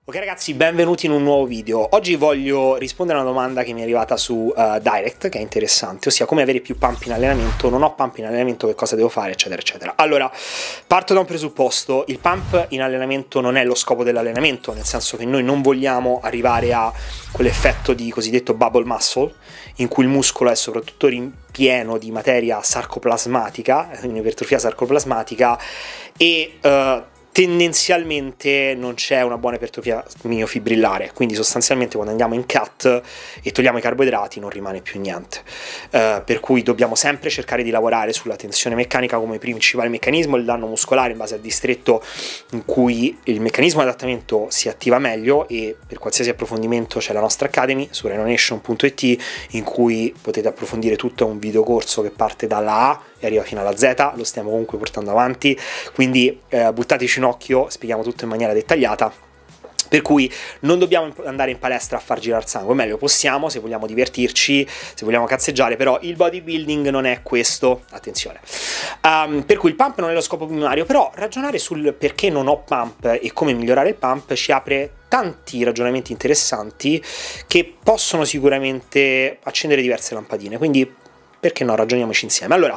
Ok ragazzi, benvenuti in un nuovo video. Oggi voglio rispondere a una domanda che mi è arrivata su Direct, che è interessante, ossia come avere più pump in allenamento, non ho pump in allenamento, che cosa devo fare, eccetera, eccetera. Allora, parto da un presupposto: il pump in allenamento non è lo scopo dell'allenamento, nel senso che noi non vogliamo arrivare a quell'effetto di cosiddetto bubble muscle, in cui il muscolo è soprattutto pieno di materia sarcoplasmatica, un'ipertrofia sarcoplasmatica, e tendenzialmente non c'è una buona ipertrofia miofibrillare, quindi sostanzialmente quando andiamo in cut e togliamo i carboidrati non rimane più niente, per cui dobbiamo sempre cercare di lavorare sulla tensione meccanica come principale meccanismo, il danno muscolare in base al distretto in cui il meccanismo di adattamento si attiva meglio. E per qualsiasi approfondimento c'è la nostra Academy su renonation.it, in cui potete approfondire tutto un videocorso che parte dalla A e arriva fino alla Z, lo stiamo comunque portando avanti, quindi buttateci un occhio, spieghiamo tutto in maniera dettagliata. Per cui non dobbiamo andare in palestra a far girare sangue, meglio possiamo se vogliamo divertirci, se vogliamo cazzeggiare, però il bodybuilding non è questo, attenzione. Per cui il pump non è lo scopo primario, però ragionare sul perché non ho pump e come migliorare il pump ci apre tanti ragionamenti interessanti che possono sicuramente accendere diverse lampadine, quindi perché no, ragioniamoci insieme. Allora,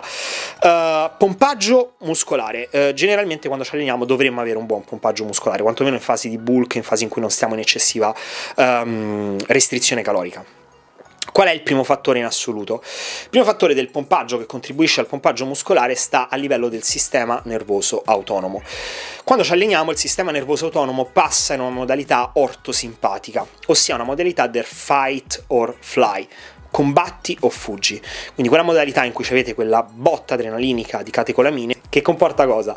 pompaggio muscolare. Generalmente quando ci alleniamo dovremmo avere un buon pompaggio muscolare, quantomeno in fasi di bulk, in fasi in cui non stiamo in eccessiva restrizione calorica. Qual è il primo fattore in assoluto? Il primo fattore del pompaggio che contribuisce al pompaggio muscolare sta a livello del sistema nervoso autonomo. Quando ci alleniamo il sistema nervoso autonomo passa in una modalità ortosimpatica, ossia una modalità del fight or fly, combatti o fuggi, quindi quella modalità in cui avete quella botta adrenalinica di catecolamine che comporta cosa?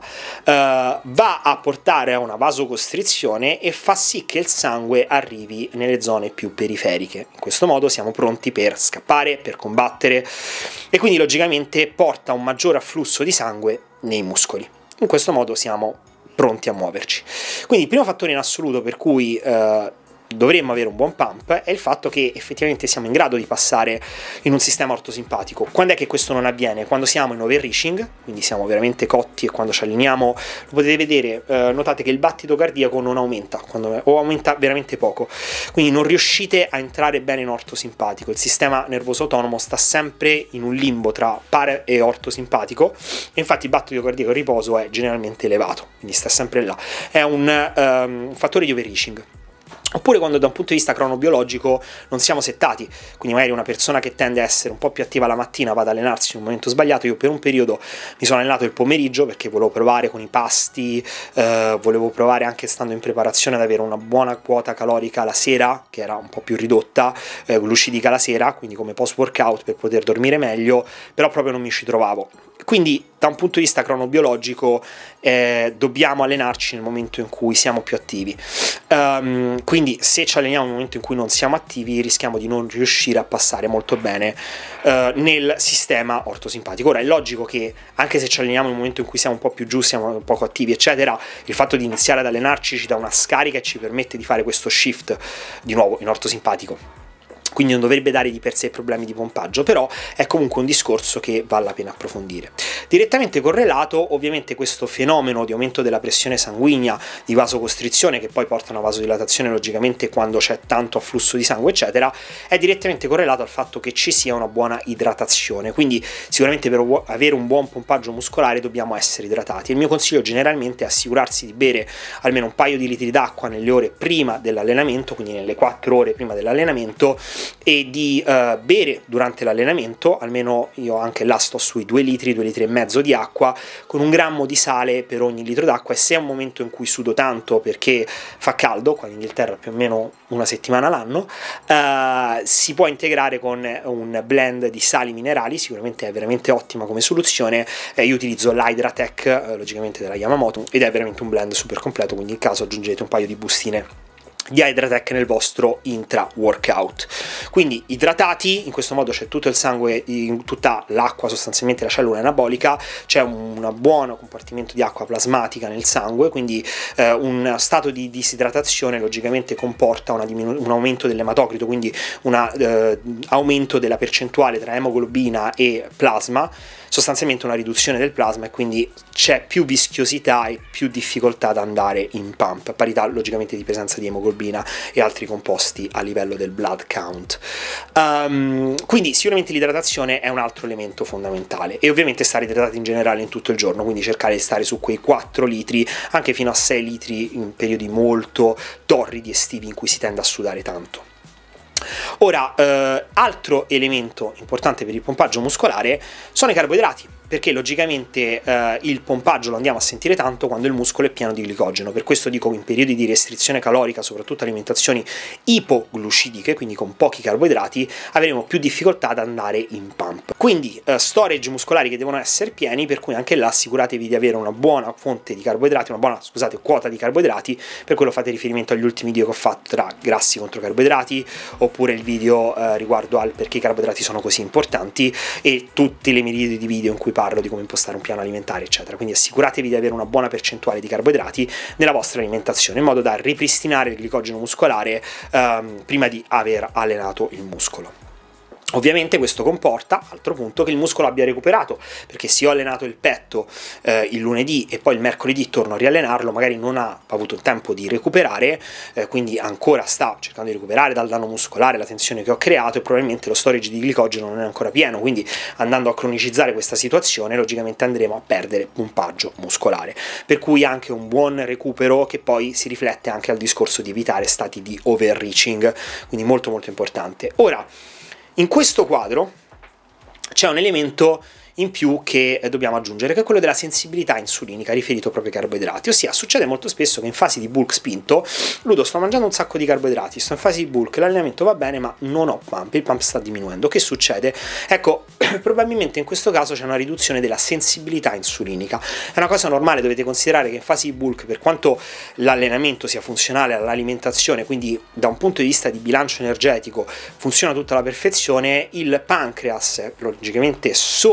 Va a portare a una vasocostrizione e fa sì che il sangue arrivi nelle zone più periferiche. In questo modo siamo pronti per scappare, per combattere, e quindi logicamente porta un maggiore afflusso di sangue nei muscoli. In questo modo siamo pronti a muoverci. Quindi il primo fattore in assoluto per cui dovremmo avere un buon pump è il fatto che effettivamente siamo in grado di passare in un sistema ortosimpatico. Quando è che questo non avviene? Quando siamo in overreaching, quindi siamo veramente cotti, e quando ci alleniamo lo potete vedere, notate che il battito cardiaco non aumenta, o aumenta veramente poco, quindi non riuscite a entrare bene in ortosimpatico. Il sistema nervoso autonomo sta sempre in un limbo tra para e ortosimpatico, e infatti il battito cardiaco a riposo è generalmente elevato, quindi sta sempre là, è un fattore di overreaching. Oppure quando da un punto di vista cronobiologico non siamo settati, quindi magari una persona che tende a essere un po' più attiva la mattina va ad allenarsi in un momento sbagliato. Io per un periodo mi sono allenato il pomeriggio perché volevo provare con i pasti, volevo provare anche stando in preparazione ad avere una buona quota calorica la sera, che era un po' più ridotta, glucidica la sera, quindi come post workout per poter dormire meglio, però proprio non mi ci trovavo. Quindi da un punto di vista cronobiologico dobbiamo allenarci nel momento in cui siamo più attivi, quindi se ci alleniamo nel momento in cui non siamo attivi rischiamo di non riuscire a passare molto bene nel sistema ortosimpatico. Ora è logico che anche se ci alleniamo nel momento in cui siamo un po' più giù, siamo un poco attivi eccetera, il fatto di iniziare ad allenarci ci dà una scarica e ci permette di fare questo shift di nuovo in ortosimpatico, quindi non dovrebbe dare di per sé problemi di pompaggio, però è comunque un discorso che vale la pena approfondire. Direttamente correlato ovviamente questo fenomeno di aumento della pressione sanguigna, di vasocostrizione, che poi porta a una vasodilatazione logicamente quando c'è tanto afflusso di sangue eccetera, è direttamente correlato al fatto che ci sia una buona idratazione. Quindi sicuramente per avere un buon pompaggio muscolare dobbiamo essere idratati. Il mio consiglio generalmente è assicurarsi di bere almeno un paio di litri d'acqua nelle ore prima dell'allenamento, quindi nelle 4 ore prima dell'allenamento, e di bere durante l'allenamento, almeno io anche là sto sui 2 litri e mezzo di acqua, con 1 grammo di sale per ogni litro d'acqua. E se è un momento in cui sudo tanto perché fa caldo, qua in Inghilterra più o meno una settimana l'anno, si può integrare con un blend di sali minerali, sicuramente è veramente ottima come soluzione. Io utilizzo l'Hydratech, logicamente della Yamamoto, ed è veramente un blend super completo, quindi in caso aggiungete un paio di bustine di Hydratech nel vostro intra workout. Quindi idratati, in questo modo c'è tutto il sangue, tutta l'acqua, sostanzialmente la cellula anabolica, c'è un buon compartimento di acqua plasmatica nel sangue, quindi un stato di disidratazione logicamente comporta un aumento dell'ematocrito, quindi un aumento della percentuale tra emoglobina e plasma, sostanzialmente una riduzione del plasma, e quindi c'è più vischiosità e più difficoltà ad andare in pump, a parità logicamente di presenza di emoglobina. emoglobina e altri composti a livello del blood count. Quindi sicuramente l'idratazione è un altro elemento fondamentale, e ovviamente stare idratati in generale in tutto il giorno, quindi cercare di stare su quei 4 litri, anche fino a 6 litri in periodi molto torridi estivi in cui si tende a sudare tanto. Ora, altro elemento importante per il pompaggio muscolare sono i carboidrati, perché logicamente il pompaggio lo andiamo a sentire tanto quando il muscolo è pieno di glicogeno. Per questo dico che in periodi di restrizione calorica, soprattutto alimentazioni ipoglucidiche, quindi con pochi carboidrati, avremo più difficoltà ad andare in pump. Quindi storage muscolari che devono essere pieni, per cui anche là assicuratevi di avere una buona fonte di carboidrati, una buona, scusate, quota di carboidrati. Per quello fate riferimento agli ultimi video che ho fatto tra grassi contro carboidrati, oppure il video riguardo al perché i carboidrati sono così importanti, e tutte le miriadi di video in cui parlo di come impostare un piano alimentare, eccetera. Quindi assicuratevi di avere una buona percentuale di carboidrati nella vostra alimentazione, in modo da ripristinare il glicogeno muscolare prima di aver allenato il muscolo. Ovviamente questo comporta, altro punto, che il muscolo abbia recuperato, perché se ho allenato il petto il lunedì e poi il mercoledì torno a riallenarlo, magari non ha avuto il tempo di recuperare, quindi ancora sta cercando di recuperare dal danno muscolare, la tensione che ho creato, e probabilmente lo storage di glicogeno non è ancora pieno, quindi andando a cronicizzare questa situazione logicamente andremo a perdere pompaggio muscolare, per cui anche un buon recupero, che poi si riflette anche al discorso di evitare stati di overreaching, quindi molto molto importante. Ora, in questo quadro c'è un elemento in più che dobbiamo aggiungere, che è quello della sensibilità insulinica riferito proprio ai carboidrati. Ossia, succede molto spesso che in fasi di bulk spinto, Ludo, sto mangiando un sacco di carboidrati, sto in fase di bulk, l'allenamento va bene ma non ho pump, il pump sta diminuendo. Che succede? Ecco, probabilmente in questo caso c'è una riduzione della sensibilità insulinica. È una cosa normale, dovete considerare che in fase di bulk, per quanto l'allenamento sia funzionale all'alimentazione, quindi da un punto di vista di bilancio energetico funziona tutta alla perfezione, il pancreas logicamente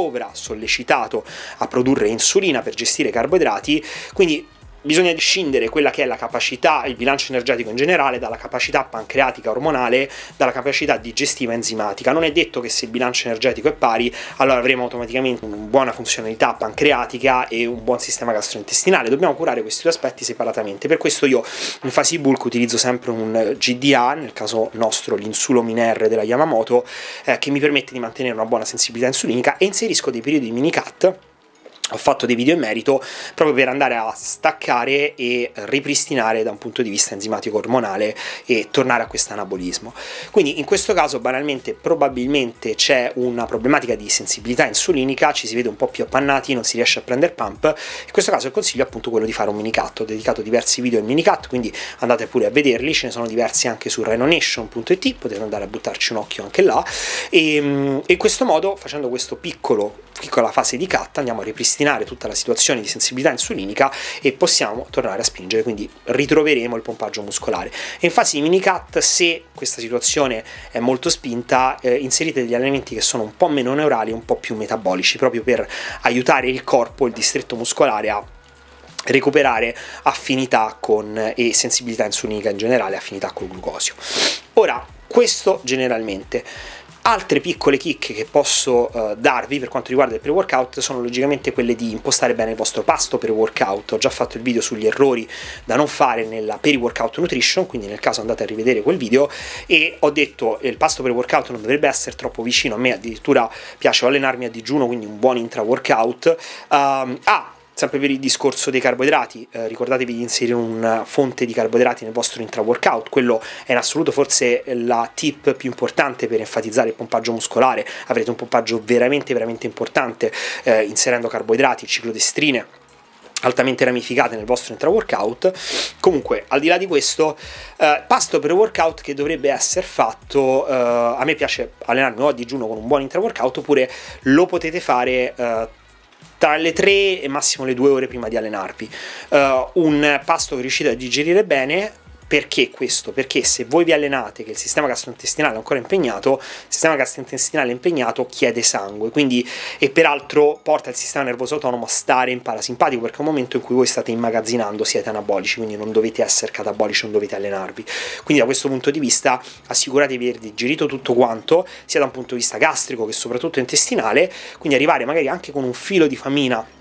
sollecitato a produrre insulina per gestire i carboidrati, quindi bisogna scindere quella che è la capacità, il bilancio energetico in generale, dalla capacità pancreatica ormonale, dalla capacità digestiva enzimatica. Non è detto che se il bilancio energetico è pari, allora avremo automaticamente una buona funzionalità pancreatica e un buon sistema gastrointestinale. Dobbiamo curare questi due aspetti separatamente. Per questo io in fase di bulk utilizzo sempre un GDA, nel caso nostro l'insulomin R della Yamamoto, che mi permette di mantenere una buona sensibilità insulinica, e inserisco dei periodi di mini cut. Ho fatto dei video in merito proprio per andare a staccare e ripristinare da un punto di vista enzimatico ormonale e tornare a questo anabolismo. Quindi in questo caso banalmente probabilmente c'è una problematica di sensibilità insulinica, ci si vede un po' più appannati, non si riesce a prendere pump. In questo caso il consiglio è appunto quello di fare un mini cut. Ho dedicato diversi video ai mini cut, quindi andate pure a vederli, ce ne sono diversi anche su rhinonation.it, potete andare a buttarci un occhio anche là, e in questo modo, facendo questo piccola fase di cut, andiamo a ripristinare tutta la situazione di sensibilità insulinica e possiamo tornare a spingere, quindi ritroveremo il pompaggio muscolare. E in fase di mini cut, se questa situazione è molto spinta, inserite degli allenamenti che sono un po' meno neurali, un po' più metabolici, proprio per aiutare il corpo, il distretto muscolare a recuperare affinità con, e sensibilità insulinica in generale, affinità col glucosio. Ora, questo generalmente. Altre piccole chicche che posso darvi per quanto riguarda il pre-workout sono logicamente quelle di impostare bene il vostro pasto pre-workout. Ho già fatto il video sugli errori da non fare nella peri-workout nutrition, quindi nel caso andate a rivedere quel video, e ho detto che il pasto pre-workout non dovrebbe essere troppo vicino a me, addirittura piace allenarmi a digiuno, quindi un buon intra-workout. Sempre per il discorso dei carboidrati, ricordatevi di inserire una fonte di carboidrati nel vostro intra-workout. Quello è in assoluto forse la tip più importante per enfatizzare il pompaggio muscolare. Avrete un pompaggio veramente importante inserendo carboidrati, ciclodestrine altamente ramificate nel vostro intra-workout. Comunque, al di là di questo, pasto pre-workout che dovrebbe essere fatto, a me piace allenarmi o a digiuno con un buon intra-workout, oppure lo potete fare tra le 3 e massimo le 2 ore prima di allenarvi. Un pasto che riuscite a digerire bene. Perché questo? Perché se voi vi allenate che il sistema gastrointestinale è ancora impegnato, il sistema gastrointestinale impegnato chiede sangue, quindi, e peraltro porta il sistema nervoso autonomo a stare in parasimpatico, perché è un momento in cui voi state immagazzinando, siete anabolici, quindi non dovete essere catabolici, non dovete allenarvi. Quindi da questo punto di vista assicuratevi di aver digerito tutto quanto, sia da un punto di vista gastrico che soprattutto intestinale, quindi arrivare magari anche con un filo di famina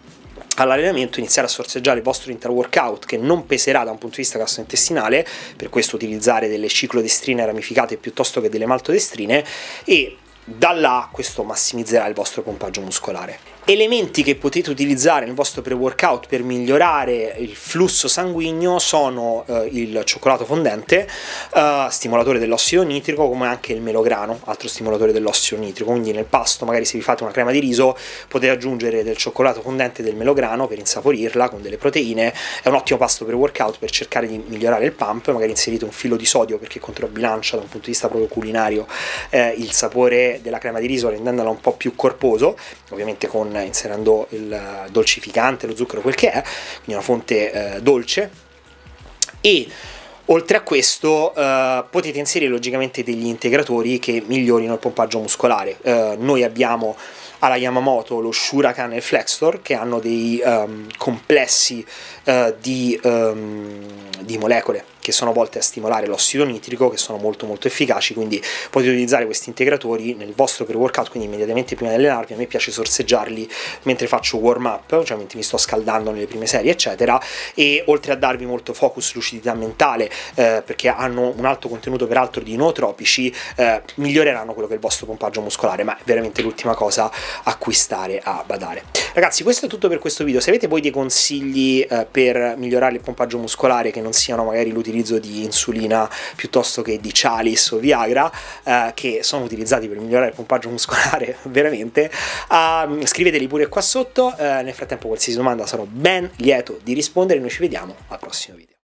all'allenamento iniziare a sorseggiare il vostro intra-workout, che non peserà da un punto di vista gastrointestinale, per questo utilizzare delle ciclodestrine ramificate piuttosto che delle maltodestrine, e da là questo massimizzerà il vostro pompaggio muscolare. Elementi che potete utilizzare nel vostro pre-workout per migliorare il flusso sanguigno sono il cioccolato fondente, stimolatore dell'ossido nitrico, come anche il melograno, altro stimolatore dell'ossido nitrico. Quindi nel pasto, magari se vi fate una crema di riso, potete aggiungere del cioccolato fondente e del melograno per insaporirla con delle proteine. È un ottimo pasto pre-workout per cercare di migliorare il pump. Magari inserite un filo di sodio perché controbilancia da un punto di vista proprio culinario il sapore della crema di riso, rendendola un po' più corposo, ovviamente inserendo il dolcificante, lo zucchero, quel che è, quindi una fonte dolce. E oltre a questo potete inserire logicamente degli integratori che migliorino il pompaggio muscolare. Noi abbiamo alla Yamamoto lo Shurakan e il Flextor, che hanno dei complessi di molecole che sono volte a stimolare l'ossido nitrico, che sono molto efficaci, quindi potete utilizzare questi integratori nel vostro pre-workout, quindi immediatamente prima di allenarvi. A me piace sorseggiarli mentre faccio warm up, cioè mentre mi sto scaldando nelle prime serie eccetera, e oltre a darvi molto focus, lucidità mentale, perché hanno un alto contenuto peraltro di nootropici, miglioreranno quello che è il vostro pompaggio muscolare, ma è veramente l'ultima cosa a cui stare a badare. Ragazzi, questo è tutto per questo video. Se avete poi dei consigli per migliorare il pompaggio muscolare, che non siano magari l'utilizzo di insulina piuttosto che di Cialis o Viagra, che sono utilizzati per migliorare il pompaggio muscolare veramente, scriveteli pure qua sotto. Nel frattempo, qualsiasi domanda sarò ben lieto di rispondere. Noi ci vediamo al prossimo video.